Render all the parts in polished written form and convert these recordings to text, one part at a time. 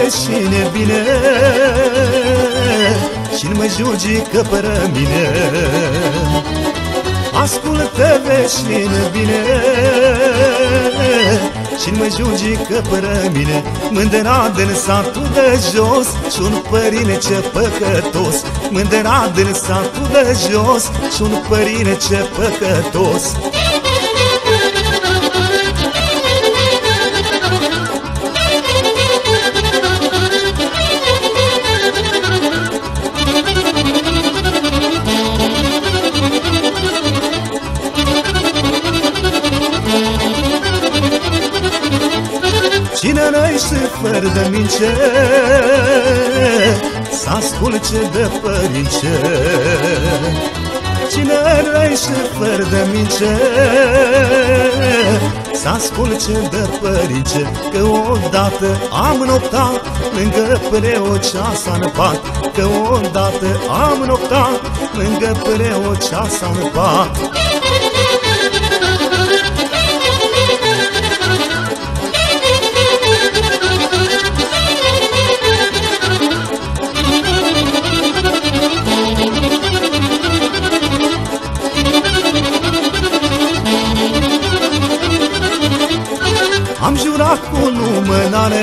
veșine bine și-n mă jugică pără mine. Ascultă veșine bine și-n mă jugică pără mine. Mândăra din satul de jos și-un părine ce păcătos. Mândăra din satul de jos și-un părine ce păcătos. Cine răiește fără de mince să asculce de părince. Cine răiește fără de mince să asculce de părince. Că odată am noptat lângă preoceasa în pat. Că odată am noptat lângă preoceasa în pat. Am jurat cu lumânare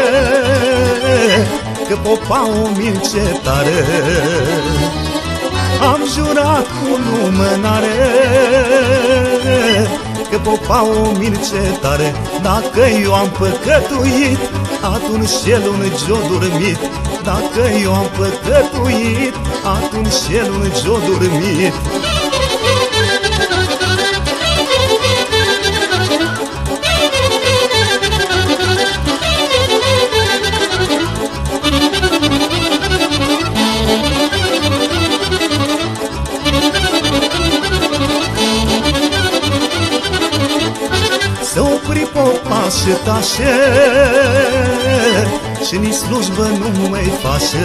că popa o milce tare. Am jurat cu lumânare că popa o milce tare. Dacă eu am păcătuit, atunci el un zi-o dormit. Dacă eu am păcătuit, atunci el un zi-o dormit. Să opri popa și tașe și nici slujbă nu mai face.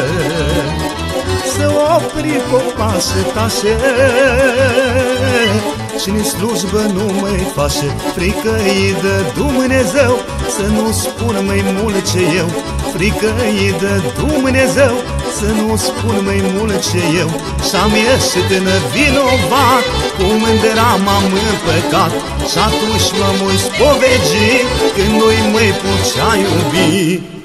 Să opri popa și tașe și nici slujbă nu mai face. Frică-i de Dumnezeu să nu spun mai mult ce eu. Frică-i de Dumnezeu să nu spun mai mult ce eu. Și-am ieșit în vinovat, cu mândăra m-am împăcat. Și atunci mă voi spovedi când nu-i mai putea iubi.